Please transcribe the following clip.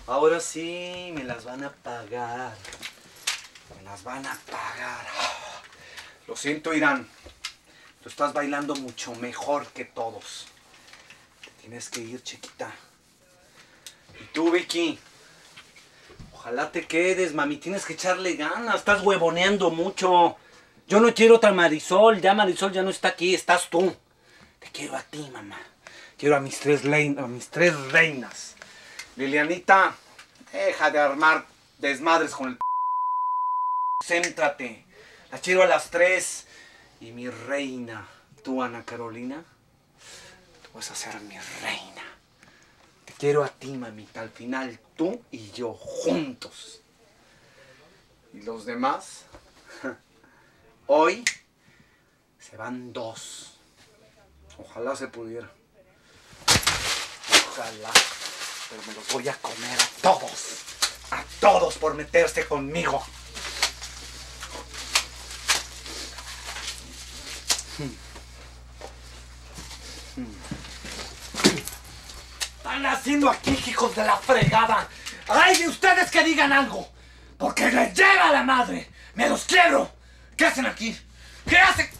Ahora sí me las van a pagar. Me las van a pagar. Lo siento, Irán. Tú estás bailando mucho mejor que todos. Tienes que ir, chiquita. Y tú, Vicky. Ojalá te quedes, mami. Tienes que echarle ganas. Estás huevoneando mucho. Yo no quiero otra Marisol. Ya Marisol ya no está aquí. Estás tú. Te quiero a ti, mamá. Quiero a mis tres reinas. Lilianita, deja de armar desmadres con el... Céntrate. Las quiero a las tres. Y mi reina, tú, Ana Carolina, tú vas a ser mi reina. Te quiero a ti, mamita. Al final, tú y yo juntos. Y los demás, hoy se van dos. Ojalá se pudiera. Ojalá. Pero me los voy a comer a todos. A todos por meterse conmigo. Están haciendo aquí, hijos de la fregada. ¡Ay, de ustedes que digan algo! Porque les llega la madre. ¡Me los quiero! ¿Qué hacen aquí? ¿Qué hacen?